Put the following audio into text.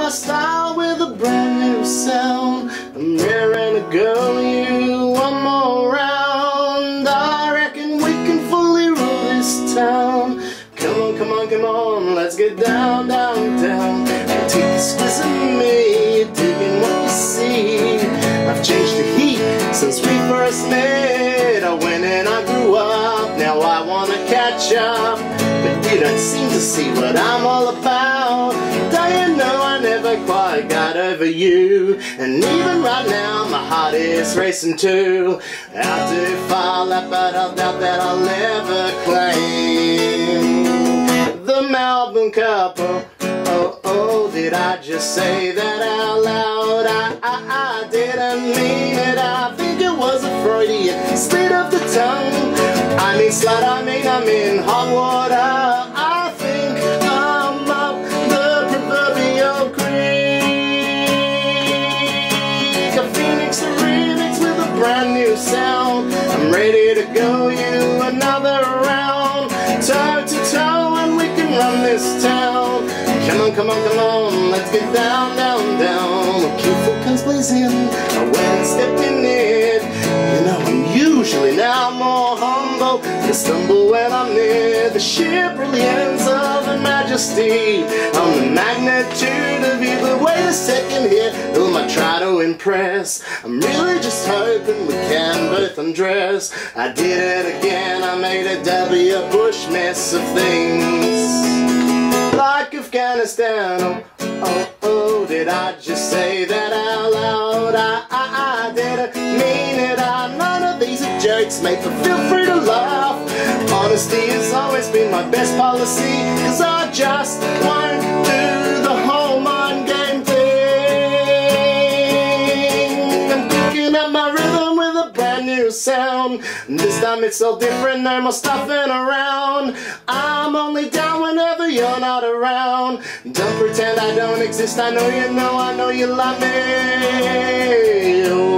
my style with a brand new sound. I'm raring to go you one more round. I reckon we can fully rule this town. Come on, come on, come on, let's get down, down, down. Take the squizz of me, you're digging what you see. I've changed the heat since we first met. I went and I grew up, now I wanna catch up. But you don't seem to see what I'm all about. Don't you know I never quite got over you? And even right now my heart is racing too. Out to far left, but I doubt that I'll ever claim the Melbourne Capo. Oh, oh, did I just say that out loud? I didn't mean it. I think it was a Freudian slip of the tongue. I mean slut, I mean hot water. I think I'm up the proverbial creek. A phoenix, a remix with a brand new sound. I'm ready to go you another round. Toe to toe and we can run this town. Come on, come on, come on, let's get down, down, down. Keep full guns blazing, I went and stepped in it. You know I'm usually now more humble, to stumble when I'm near the sheer brilliance of the majesty. On the magnitude of you, but wait a second here, who am I trying to impress? I'm really just hoping we can both undress. I did it again, I made a W Bush mess of things. Like Afghanistan, oh, oh, oh, did I just say that out loud? I didn't mean it. None of these are jokes, mate, but feel free to laugh. Honesty has always been my best policy, cause I just won't do the whole mind game thing. I'm picking up my rhythm with a brand new sound. This time it's so different, no more stuffing around. I'm only down whenever you're not around. Don't pretend I don't exist, I know you love me.